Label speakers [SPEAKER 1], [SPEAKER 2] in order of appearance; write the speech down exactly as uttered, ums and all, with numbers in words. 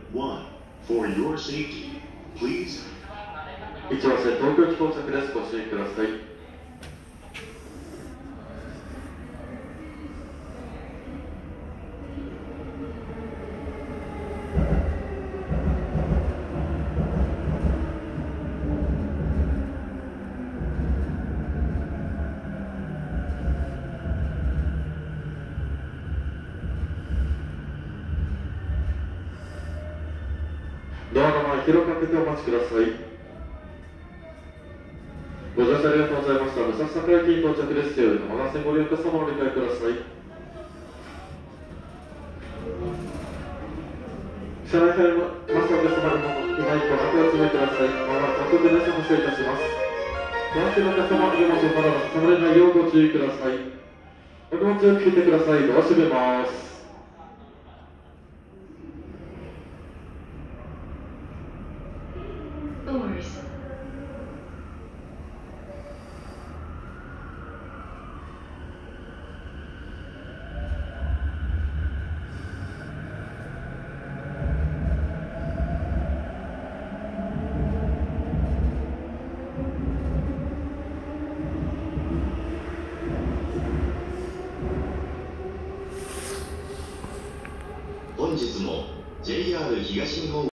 [SPEAKER 1] one. For your safety, please.
[SPEAKER 2] いち号線東京駅到着です。ご注意ください。ドアの前、広く開けてお待ちください。ご乗車ありがとうございました。武蔵桜駅に到着です。山田線ご利用の皆様お理解ください。車内入りますので、そまるものいないとお集めください。まもなく各電車発車いたします。お待ちの方様、荷物をまだ挟まれないようご注意ください。お荷物を聞いてください。ドア閉めます。
[SPEAKER 3] Doors.
[SPEAKER 1] 本日も ジェイアール 東日本